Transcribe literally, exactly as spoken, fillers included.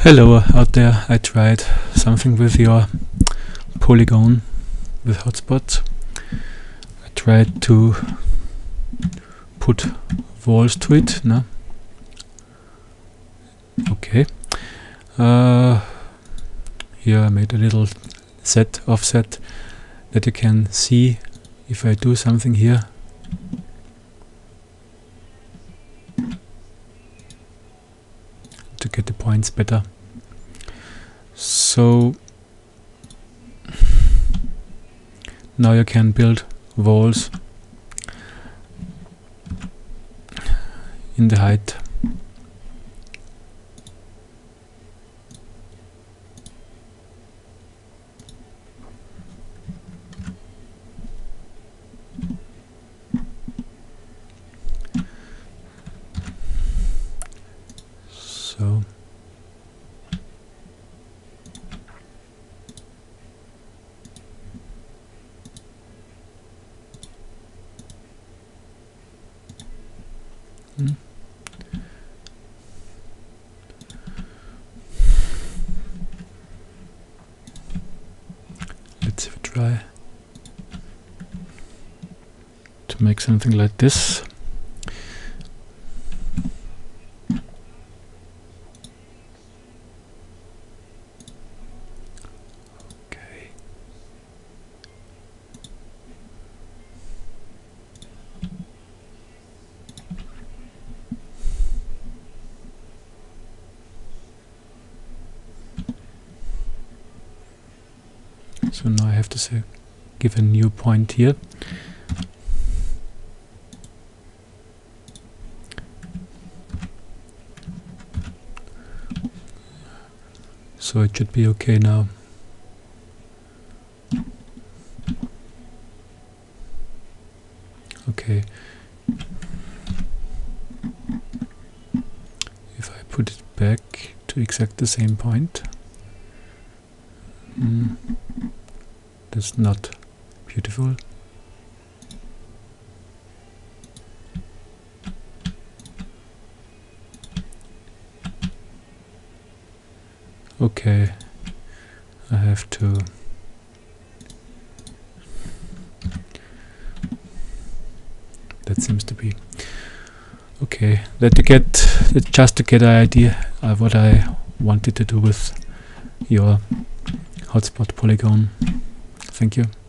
Hello out there, I tried something with your polygon with hotspots. I tried to put walls to it, no? Okay. Uh, here I made a little set offset that you can see if I do something here. To get the points better. So now you can build walls in the height. So hmm. Let's have a try to make something like this. So now I have to say, give a new point here. So it should be okay now. Okay. If I put it back to exact the same point. Mm. That's not beautiful. Okay, I have to that seems to be okay. That to get that just to get an idea of what I wanted to do with your hotspot polygon. Thank you.